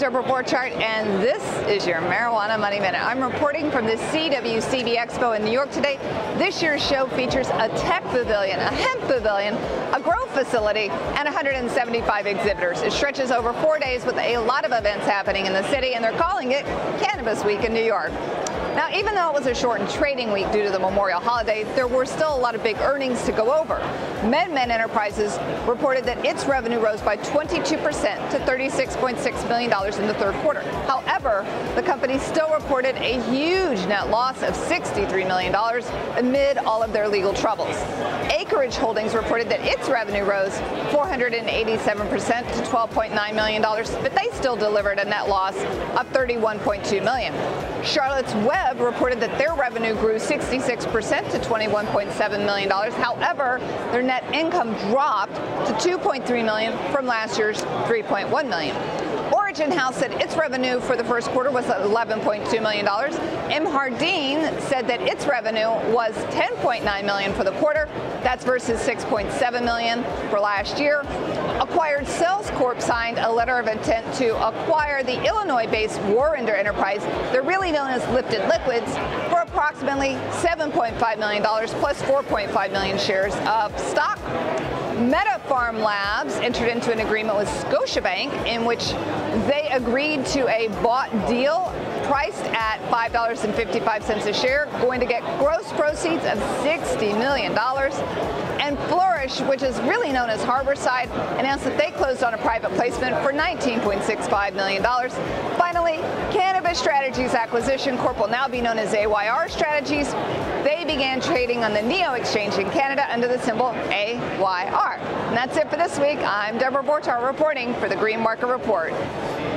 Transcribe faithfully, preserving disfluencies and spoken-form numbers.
Deborah Borchardt, and this is your Marijuana Money Minute. I'm reporting from the C W C B Expo in New York today. This year's show features a tech pavilion, a hemp pavilion, a grow facility, and one hundred seventy-five exhibitors. It stretches over four days with a lot of events happening in the city, and they're calling it Cannabis Week in New York. Now, even though it was a shortened trading week due to the Memorial holiday, there were still a lot of big earnings to go over. MedMen Enterprises reported that its revenue rose by twenty-two percent to thirty-six point six million dollars in the third quarter. However, the company still reported a huge net loss of sixty-three million dollars amid all of their legal troubles. Acreage Holdings reported that its revenue rose four hundred eighty-seven percent to twelve point nine million dollars, but they still delivered a net loss of thirty-one point two million dollars. Charlotte's Web reported that their revenue grew sixty-six percent to twenty-one point seven million dollars. However, their net income dropped to two point three million dollars from last year's three point one million dollars. Origin House said its revenue for the first quarter was eleven point two million dollars. M. Hardin said that its revenue was ten point nine million dollars for the quarter. That's versus six point seven million dollars for last year. Acquired Cells Corp signed a letter of intent to acquire the Illinois-based Warrender Enterprise. They're really known as Lifted Liquids, for approximately seven point five million dollars plus four point five million shares of stock. MediPharm Labs entered into an agreement with Scotiabank in which they agreed to a bought deal priced at five dollars and fifty-five cents a share, going to get gross proceeds of sixty million dollars. And Flourish, which is really known as Harborside, announced that they closed on a private placement for nineteen point six five million dollars. Finally, Cannabis Strategies Acquisition Corp will now be known as A Y R Strategies. They began trading on the Neo Exchange in Canada under the symbol A Y R. And that's it for this week. I'm Deborah Borchardt reporting for the Green Market Report.